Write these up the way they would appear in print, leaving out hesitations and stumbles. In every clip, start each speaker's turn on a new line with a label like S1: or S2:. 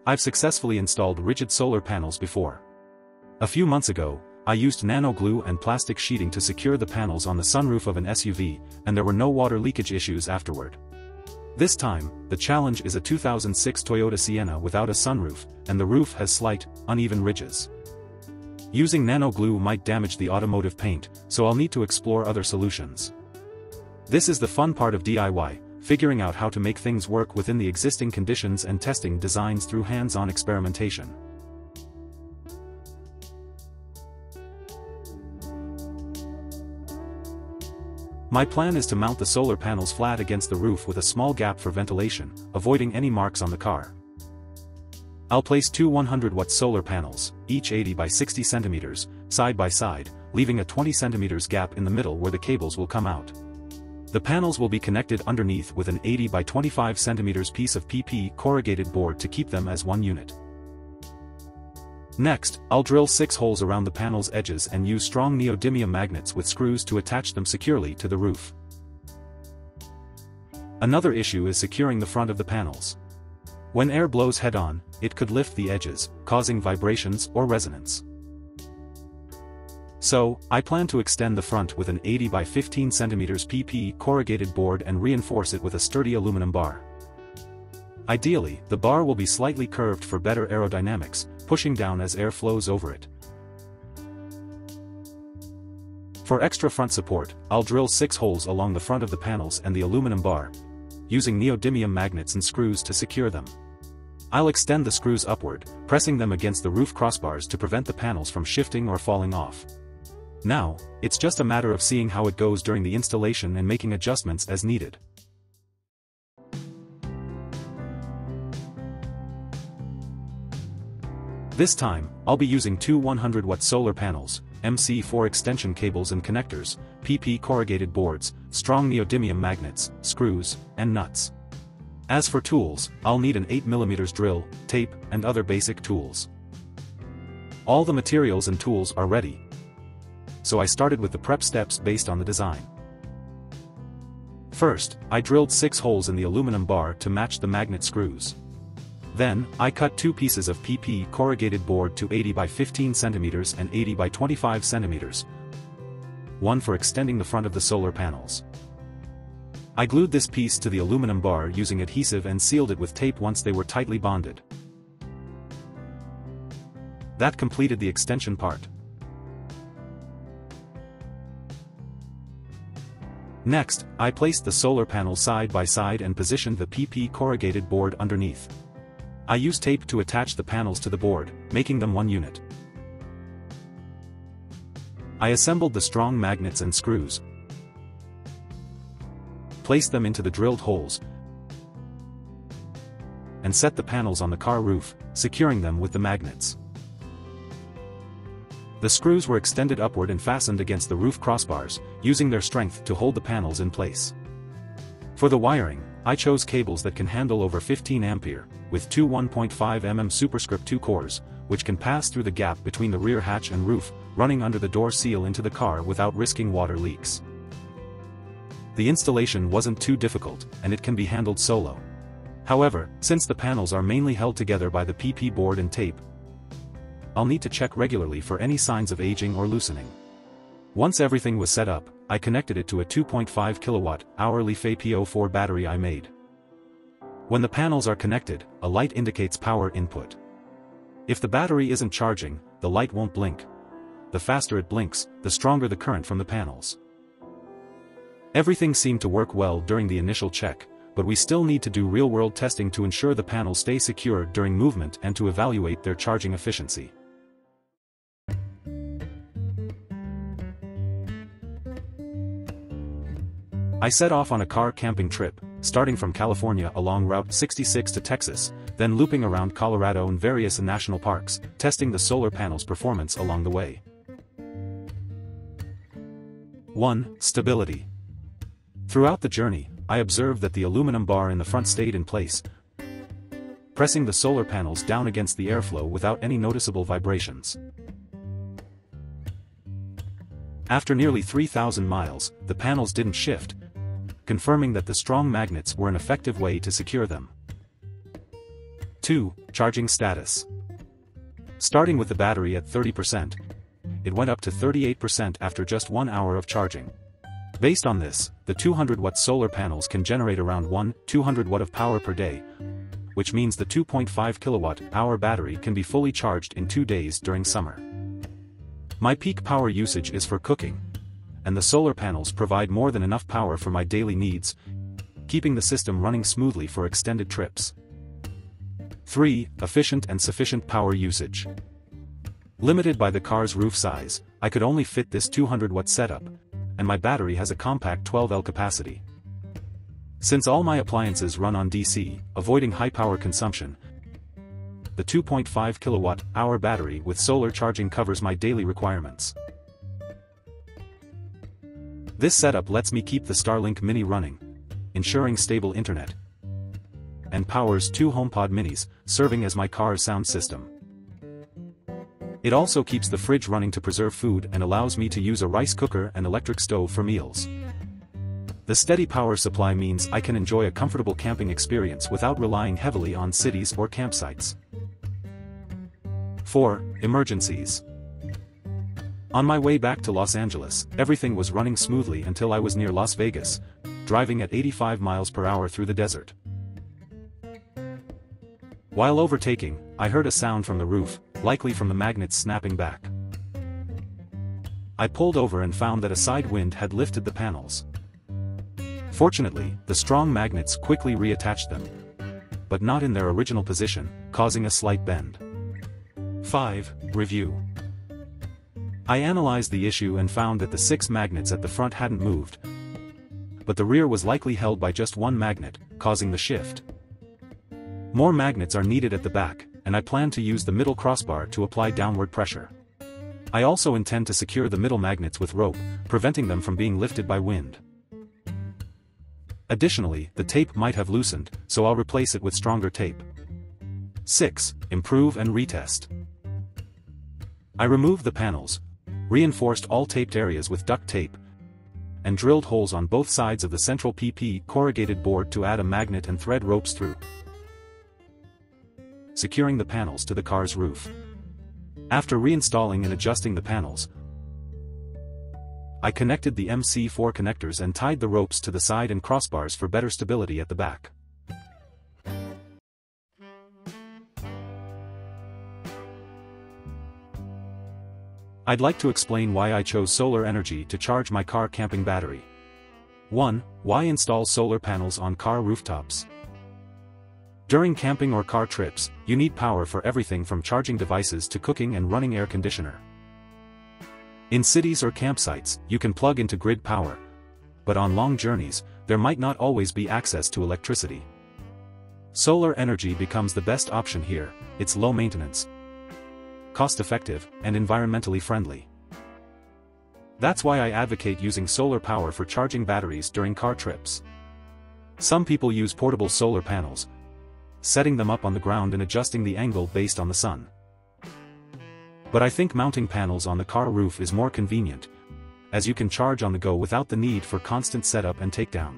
S1: I've successfully installed rigid solar panels before. A few months ago, I used nano glue and plastic sheeting to secure the panels on the sunroof of an SUV, and there were no water leakage issues afterward. This time, the challenge is a 2006 Toyota Sienna without a sunroof, and the roof has slight, uneven ridges. Using nano glue might damage the automotive paint, so I'll need to explore other solutions. This is the fun part of DIY, figuring out how to make things work within the existing conditions and testing designs through hands-on experimentation. My plan is to mount the solar panels flat against the roof with a small gap for ventilation, avoiding any marks on the car. I'll place two 100-watt solar panels, each 80 by 60 centimeters, side by side, leaving a 20 centimeters gap in the middle where the cables will come out. The panels will be connected underneath with an 80 by 25 centimeters piece of PP corrugated board to keep them as one unit. Next, I'll drill 6 holes around the panel's edges and use strong neodymium magnets with screws to attach them securely to the roof. Another issue is securing the front of the panels. When air blows head-on, it could lift the edges, causing vibrations or resonance. So, I plan to extend the front with an 80 by 15 centimeters PP corrugated board and reinforce it with a sturdy aluminum bar. Ideally, the bar will be slightly curved for better aerodynamics, pushing down as air flows over it. For extra front support, I'll drill 6 holes along the front of the panels and the aluminum bar, using neodymium magnets and screws to secure them. I'll extend the screws upward, pressing them against the roof crossbars to prevent the panels from shifting or falling off. Now, it's just a matter of seeing how it goes during the installation and making adjustments as needed. This time, I'll be using two 100-watt solar panels, MC4 extension cables and connectors, PP corrugated boards, strong neodymium magnets, screws, and nuts. As for tools, I'll need an 8mm drill, tape, and other basic tools. All the materials and tools are ready, so I started with the prep steps based on the design. First, I drilled 6 holes in the aluminum bar to match the magnet screws. Then, I cut 2 pieces of PP corrugated board to 80 by 15 centimeters and 80 by 25 centimeters, one for extending the front of the solar panels. I glued this piece to the aluminum bar using adhesive and sealed it with tape once they were tightly bonded. That completed the extension part. Next, I placed the solar panels side by side and positioned the PP corrugated board underneath. I used tape to attach the panels to the board, making them one unit. I assembled the strong magnets and screws, placed them into the drilled holes, and set the panels on the car roof, securing them with the magnets. The screws were extended upward and fastened against the roof crossbars, using their strength to hold the panels in place. For the wiring, I chose cables that can handle over 15 ampere, with two 1.5 mm superscript 2 cores, which can pass through the gap between the rear hatch and roof, running under the door seal into the car without risking water leaks. The installation wasn't too difficult, and it can be handled solo. However, since the panels are mainly held together by the PP board and tape, I'll need to check regularly for any signs of aging or loosening. Once everything was set up, I connected it to a 2.5 kilowatt-hour LiFePO4 battery I made. When the panels are connected, a light indicates power input. If the battery isn't charging, the light won't blink. The faster it blinks, the stronger the current from the panels. Everything seemed to work well during the initial check, but we still need to do real-world testing to ensure the panels stay secure during movement and to evaluate their charging efficiency. I set off on a car camping trip, starting from California along Route 66 to Texas, then looping around Colorado and various national parks, testing the solar panels' performance along the way. 1. Stability. Throughout the journey, I observed that the aluminum bar in the front stayed in place, pressing the solar panels down against the airflow without any noticeable vibrations. After nearly 3,000 miles, the panels didn't shift, confirming that the strong magnets were an effective way to secure them. 2. Charging status. Starting with the battery at 30%, it went up to 38% after just 1 hour of charging. Based on this, the 200-watt solar panels can generate around 200 watt of power per day, which means the 2.5 kilowatt-hour battery can be fully charged in 2 days during summer. My peak power usage is for cooking, and the solar panels provide more than enough power for my daily needs, keeping the system running smoothly for extended trips. 3. Efficient and sufficient power usage. Limited by the car's roof size, I could only fit this 200-watt setup, and my battery has a compact 12L capacity. Since all my appliances run on DC, avoiding high power consumption, the 2.5 kilowatt-hour battery with solar charging covers my daily requirements. This setup lets me keep the Starlink Mini running, ensuring stable internet, and powers 2 HomePod minis, serving as my car's sound system. It also keeps the fridge running to preserve food and allows me to use a rice cooker and electric stove for meals. The steady power supply means I can enjoy a comfortable camping experience without relying heavily on cities or campsites. 4. Emergencies. On my way back to Los Angeles, everything was running smoothly until I was near Las Vegas, driving at 85 miles per hour through the desert. While overtaking, I heard a sound from the roof, likely from the magnets snapping back. I pulled over and found that a side wind had lifted the panels. Fortunately, the strong magnets quickly reattached them, but not in their original position, causing a slight bend. 5. Review. I analyzed the issue and found that the 6 magnets at the front hadn't moved, but the rear was likely held by just one magnet, causing the shift. More magnets are needed at the back, and I plan to use the middle crossbar to apply downward pressure. I also intend to secure the middle magnets with rope, preventing them from being lifted by wind. Additionally, the tape might have loosened, so I'll replace it with stronger tape. 6. Improve and retest. I removed the panels, reinforced all taped areas with duct tape, and drilled holes on both sides of the central PP corrugated board to add a magnet and thread ropes through, securing the panels to the car's roof. After reinstalling and adjusting the panels, I connected the MC4 connectors and tied the ropes to the side and crossbars for better stability at the back. I'd like to explain why I chose solar energy to charge my car camping battery. 1. Why install solar panels on car rooftops? During camping or car trips, you need power for everything from charging devices to cooking and running air conditioner. In cities or campsites, you can plug into grid power, but on long journeys, there might not always be access to electricity. Solar energy becomes the best option here. It's low maintenance, cost-effective, and environmentally friendly. That's why I advocate using solar power for charging batteries during car trips. Some people use portable solar panels, setting them up on the ground and adjusting the angle based on the sun. But I think mounting panels on the car roof is more convenient, as you can charge on the go without the need for constant setup and takedown.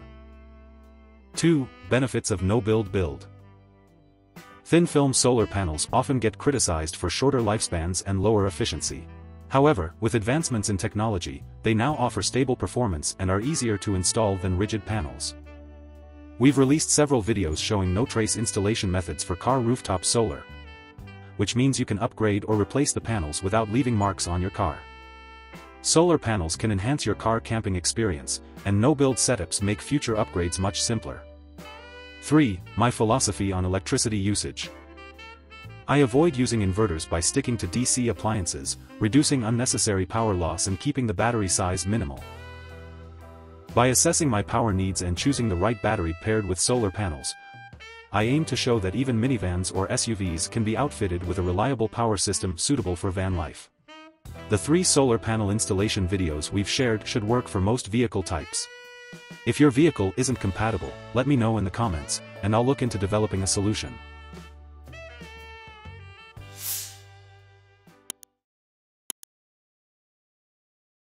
S1: 2. Benefits of no-build build. Thin-film solar panels often get criticized for shorter lifespans and lower efficiency. However, with advancements in technology, they now offer stable performance and are easier to install than rigid panels. We've released several videos showing no-trace installation methods for car rooftop solar, which means you can upgrade or replace the panels without leaving marks on your car. Solar panels can enhance your car camping experience, and no-build setups make future upgrades much simpler. 3. My philosophy on electricity usage. I avoid using inverters by sticking to DC appliances, reducing unnecessary power loss and keeping the battery size minimal. By assessing my power needs and choosing the right battery paired with solar panels, I aim to show that even minivans or SUVs can be outfitted with a reliable power system suitable for van life. The 3 solar panel installation videos we've shared should work for most vehicle types. If your vehicle isn't compatible, let me know in the comments, and I'll look into developing a solution.